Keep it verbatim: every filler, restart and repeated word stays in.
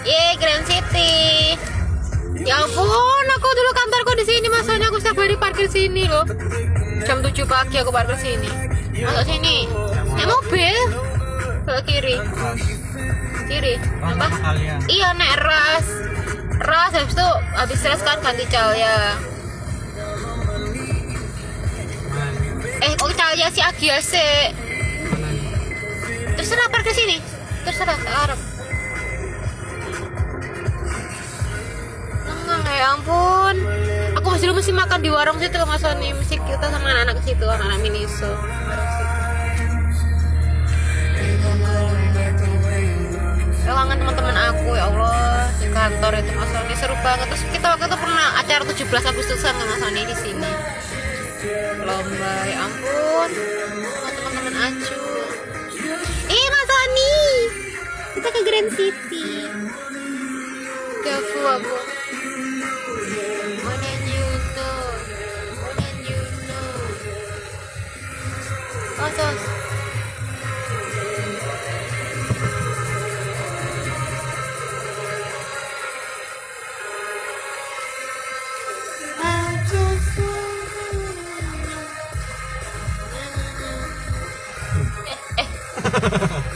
Ye, Grand City. Ya ampun, aku dulu kantorku di sini, masanya aku setiap hari parkir sini loh. Jam tujuh pagi aku parkir sini. Masuk sini. Naik mobil. Ke kiri. Kiri. Apa? Iya, naik ras. Ras habis itu habis ras kan ganti Calya. Eh, kok Calya si Agia sih? Terserah parkir sini. Terserah ke Arab. Ya ampun, aku masih dulu mesti makan di warung situ Mas Sony, mesti kita sama anak-anak ke situ, anak-anak Miniso. Ya kangen teman-teman aku, ya Allah, di kantor itu Mas Sony seru banget. Terus kita waktu itu pernah acara tujuh belas Agustusan sama Mas Sony di sini. Lomba, ya ampun, sama teman-teman Acu. Eh Mas Sony, kita ke Grand City. Gafu aku. Sos. Eh, eh.